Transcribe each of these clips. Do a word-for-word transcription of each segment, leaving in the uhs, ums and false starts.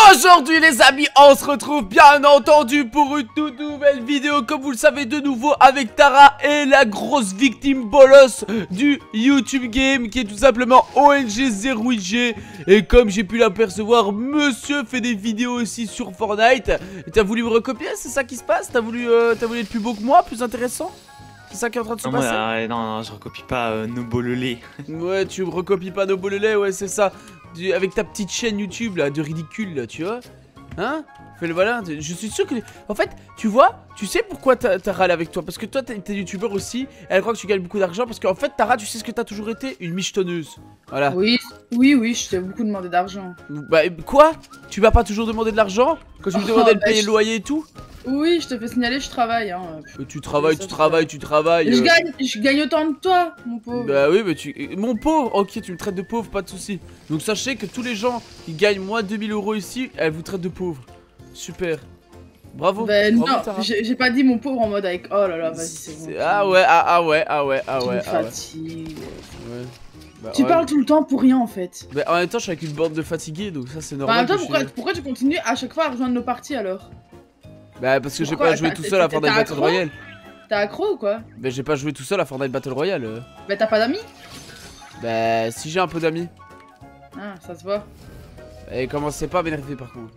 Aujourd'hui les amis, on se retrouve bien entendu pour une toute nouvelle vidéo. Comme vous le savez, de nouveau avec Tara et la grosse victime bolos du YouTube Game, qui est tout simplement O N G zéro huit G. Et comme j'ai pu l'apercevoir, monsieur fait des vidéos aussi sur Fortnite. T'as voulu me recopier, c'est ça qui se passe? T'as voulu, euh, t'as voulu être plus beau que moi, plus intéressant? C'est ça qui est en train de se non, passer? moi, euh, non, non, je recopie pas euh, nos bololés. Ouais, tu me recopies pas nos bololés, ouais, c'est ça. Du, avec ta petite chaîne YouTube là, de ridicule là, tu vois? Hein? Fais-le, voilà, je suis sûr que... En fait, tu vois, tu sais pourquoi t'as râlé avec toi? Parce que toi, t'es youtubeur aussi, et elle croit que tu gagnes beaucoup d'argent. Parce qu'en fait, Tara, tu sais ce que t'as toujours été? Une michetonneuse. Voilà. Oui, oui, oui, je t'ai beaucoup demandé d'argent. Bah, quoi? Tu m'as pas toujours demandé de l'argent? Quand tu me Oh, demandais de bah, payer je... le loyer et tout? Oui, je te fais signaler, je travaille. Hein. Euh, tu travailles, tu travailles, tu travailles. Je euh... gagne, je gagne autant que toi, mon pauvre. Bah oui, mais tu... Mon pauvre, ok, tu me traites de pauvre, pas de soucis. Donc sachez que tous les gens qui gagnent moins de deux mille euros ici, elles vous traitent de pauvre. Super. Bravo. Bah Bravo, non, j'ai pas dit mon pauvre en mode avec... Oh là là, vas-y, c'est bon. Ah ouais, ah, ah ouais, ah ouais, ah ouais. Tu me ah fatigues. Ouais. Bah, tu ouais. parles tout le temps pour rien en fait. Bah en même temps, je suis avec une bande de fatigués, donc ça c'est normal. En même temps, que pourquoi, je... pourquoi tu continues à chaque fois à rejoindre nos parties alors? Bah parce que j'ai Pourquoi pas joué tout seul à Fortnite Battle Royale. T'es accro ou quoi? Bah j'ai pas joué tout seul à Fortnite Battle Royale. euh. Bah t'as pas d'amis? Bah si j'ai un peu d'amis. Ah, ça se voit. Et commencez pas à m'énerver par contre.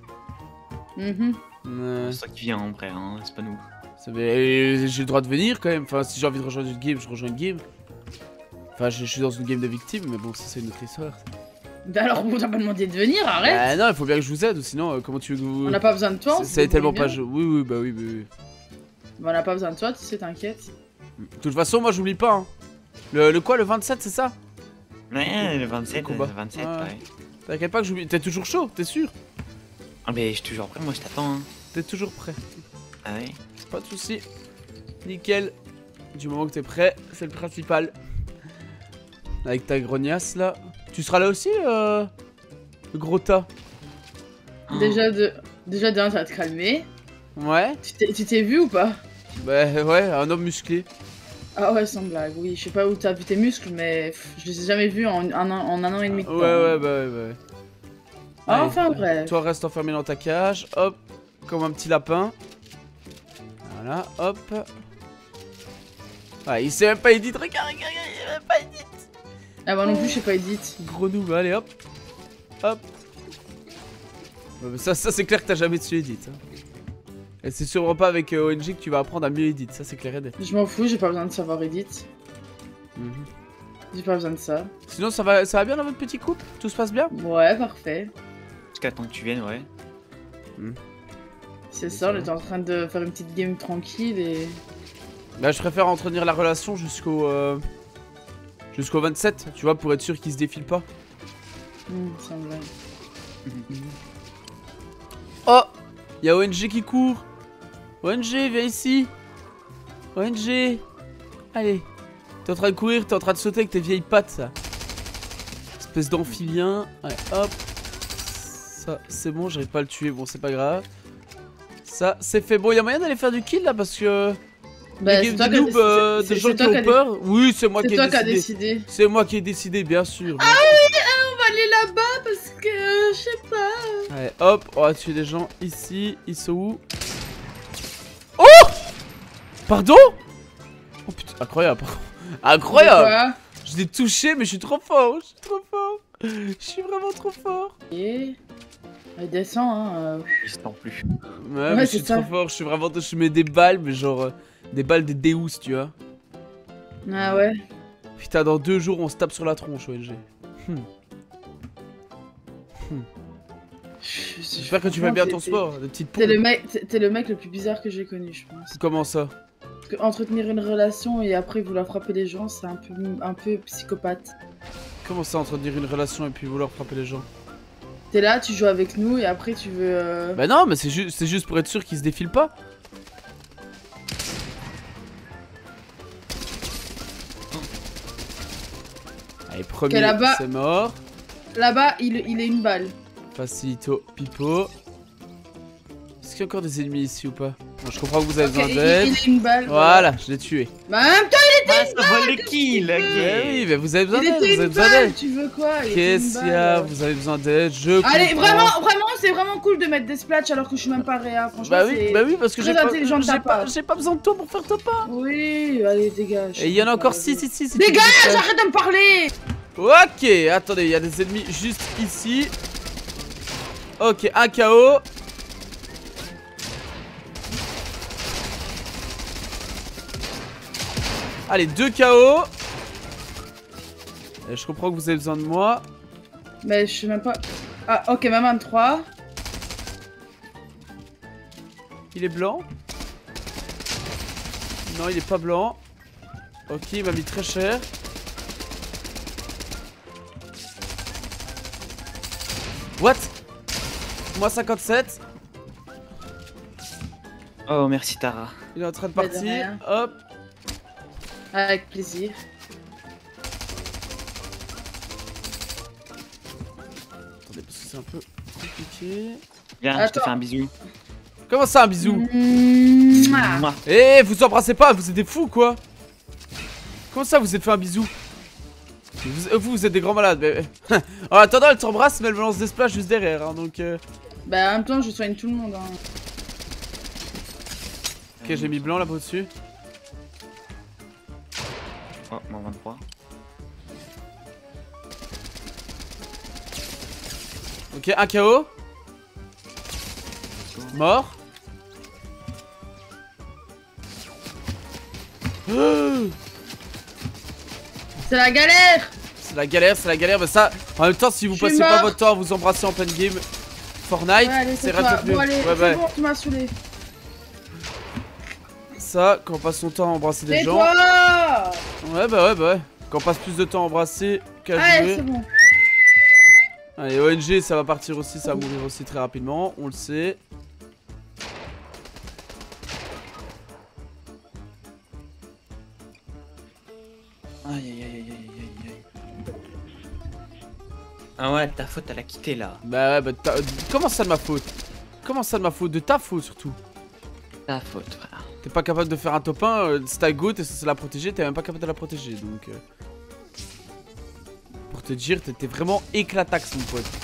Mhm. Euh, C'est toi qui viens en vrai, hein, c'est pas nous. J'ai le droit de venir quand même. Enfin, si j'ai envie de rejoindre une game, je rejoins une game. Enfin, je, je suis dans une game de victimes, mais bon, ça c'est une autre histoire. Bah alors, on t'a pas demandé de venir, arrête. Bah non, il faut bien que je vous aide, sinon euh, comment tu veux que vous... On n'a pas besoin de toi. on C'est tellement pas... bien. Oui, oui, bah oui, bah oui. Bah on n'a pas besoin de toi, tu sais, t'inquiète. De toute façon, moi j'oublie pas. Hein. Le, le quoi, le vingt-sept, c'est ça? Ouais, le vingt-sept, Le combat. le vingt-sept, Ouais. ouais. T'inquiète pas que j'oublie. T'es toujours chaud, t'es sûr? Ah, mais je suis toujours prêt, moi je t'attends. Hein. T'es toujours prêt. Ah ouais. Pas de soucis. Nickel. Du moment que t'es prêt, c'est le principal. Avec ta grognasse là. Tu seras là aussi, euh... le gros tas? Déjà, de... Déjà, d'un, tu vas te calmer. Ouais. Tu t'es vu ou pas? Bah ouais, un homme musclé. Ah ouais, sans blague, oui. Je sais pas où t'as vu tes muscles, mais pff, je les ai jamais vus en un an, en un an et demi de temps. Ouais, ouais, bah ouais, bah ouais. Ah, Allez, enfin, bref. Toi, reste enfermé dans ta cage. Hop. Comme un petit lapin. Voilà, hop. Ah, il sait même pas edit. Regarde, regarde, regarde, il sait même pas edit. Ah bah non plus, je sais pas edit. Gros noob, allez, hop. Hop. Ouais, mais ça, ça c'est clair que t'as jamais su edit. Hein. Et c'est sûrement pas avec euh, O N G que tu vas apprendre à mieux edit. Ça, c'est clair et net. Je m'en fous, j'ai pas besoin de savoir edit. Mm-hmm. J'ai pas besoin de ça. Sinon, ça va, ça va bien dans votre petit couple? Tout se passe bien? Ouais, parfait. Jusqu'à temps que tu viennes, ouais. Mm. C'est ça, on était en train de faire une petite game tranquille et... Bah, je préfère entretenir la relation jusqu'au... Euh, jusqu'au vingt-sept, tu vois, pour être sûr qu'il se défile pas. Mmh, ça me va. Oh! Y'a O N G qui court! O N G, viens ici! O N G! Allez! T'es en train de courir, t'es en train de sauter avec tes vieilles pattes, ça! Espèce d'amphibien. Allez, hop! Ça, c'est bon, j'arrive pas à le tuer, bon, c'est pas grave. Ça, c'est fait. Bon, y'a moyen d'aller faire du kill là parce que. Bah, les games de noob, euh, des gens qui ont peur. Oui, c'est moi qui ai décidé. C'est toi qui as décidé. décidé. C'est moi qui ai décidé, bien sûr. Ah oui, on va aller là-bas parce que je sais pas. Allez, hop, on va tuer des gens ici. Ils sont où? Oh! Pardon? Oh putain, incroyable. Incroyable! Je l'ai touché, mais je suis trop fort. Je suis trop fort. Je suis vraiment trop fort. Et... Elle descend, hein. Euh... Il se tend plus. Ouais, Ouais, mais je suis ça. trop fort. Je suis vraiment. Je mets des balles, mais genre. Euh, des balles des Deus, tu vois. Ah ouais. Putain, dans deux jours, on se tape sur la tronche, O N G. Hmm. Hmm. J'espère que tu fais bien ton sport, des petites T'es poules. le mec, t'es le mec le plus bizarre que j'ai connu, je pense. Comment ça? Parce que entretenir une relation et après vouloir frapper les gens, c'est un peu, un peu psychopathe. Comment ça, entretenir une relation et puis vouloir frapper les gens? T'es là, tu joues avec nous et après tu veux... Euh... Bah non, mais c'est ju c'est juste pour être sûr qu'ils se défilent pas. Allez, premier, c'est mort. Là-bas, il, il est une balle. Facilito, pipo. Est-ce qu'il y a encore des ennemis ici ou pas? Bon, je comprends que vous avez okay, besoin d'aide. Il, il est une balle. Voilà, voilà. je l'ai tué. Bah en même temps, il était Ah, une ça balle, vole le kill, ok. Eh oui, mais vous avez besoin il d'aide, était vous avez une besoin balle, d'aide. tu veux quoi? Qu'est-ce qu'il y a? Vous avez besoin d'aide, je Allez, comprends. vraiment, vraiment, c'est vraiment cool de mettre des splats alors que je suis même pas réa. Franchement, Bah oui, c'est bah oui, parce que j'ai très pas, intelligent de ta j'ai pas, part. j'ai pas besoin de toi pour faire top un. Oui, allez, dégage. Et il y en a encore six ici. si tu Dégage, veux faire. arrête de me parler. Ok, attendez, il y a des ennemis juste ici. Ok, un K O. Allez, deux K O. Et je comprends que vous avez besoin de moi. Mais je sais même pas... Ah, ok, même un trois. Il est blanc? Non, il est pas blanc. Ok, il m'a mis très cher. What? Moi cinquante-sept. Oh, merci Tara. Il est en train de Bah, de partir. rien. Hop. Avec plaisir. Attendez, parce que c'est un peu compliqué. Viens, je te Attends. fais un bisou. Comment ça, un bisou? Mouah. Mouah. Eh, vous embrassez pas, vous êtes des fous quoi? Comment ça, vous êtes fait un bisou? Vous, vous, vous êtes des grands malades. Mais... en attendant, elle t'embrasse, mais elle me lance des splashs juste derrière. Hein, donc. Euh... Bah, en même temps, je soigne tout le monde. Hein. Ok, j'ai mis blanc là-bas au-dessus. Oh, moins vingt-trois. Ok, un K O. Mort. C'est la galère. C'est la galère, c'est la galère. Mais ça, en même temps, si vous Je suis passez pas mort. votre temps à vous embrasser en pleine game Fortnite, Ouais, allez, c'est c'est toi. rattrapé. Bon, allez, Ouais, c'est ouais. bon, tu m'as saoulé. Ça, quand on passe son temps à embrasser des C'est gens. toi. Ouais, bah ouais, bah ouais. Quand on passe plus de temps à embrasser qu'à Allez, jouer. c'est bon. Allez, O N G, ça va partir aussi, ça va mourir aussi très rapidement, on le sait. Aïe aïe aïe aïe aïe aïe aïe. Ah ouais, ta faute, elle a quitté là. Bah ouais, bah ta- comment ça de ma faute? Comment ça de ma faute? De ta faute surtout. Ta faute, frère. T'es pas capable de faire un top un, euh, c'est ta go, t'es censé la protéger, t'es même pas capable de la protéger, donc... Euh... Pour te dire, t'étais vraiment éclatax, mon pote.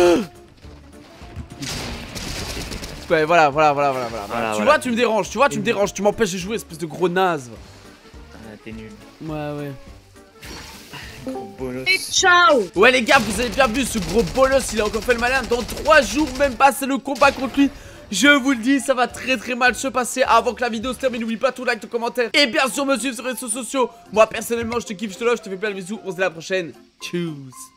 Ouais, voilà, voilà, voilà, voilà, voilà. Voilà, tu voilà. vois, tu me déranges, tu vois, tu me déranges, tu m'empêches de jouer, espèce de gros naze. Ah, t'es nul. Ouais, ouais. Gros bolos. Et ciao. Ouais les gars, vous avez bien vu, ce gros bolos, il a encore fait le malin. Dans trois jours, même pas, c'est le combat contre lui. Je vous le dis, ça va très très mal se passer. Avant que la vidéo se termine, n'oublie pas tout like, tout commentaire. Et bien sûr me suivre sur les réseaux sociaux. Moi personnellement, je te kiffe, je te love, je te fais plein de bisous. On se dit à la prochaine. Tchuss.